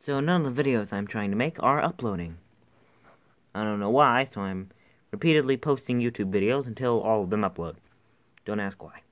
So none of the videos I'm trying to make are uploading. I don't know why, so I'm repeatedly posting YouTube videos until all of them upload. Don't ask why.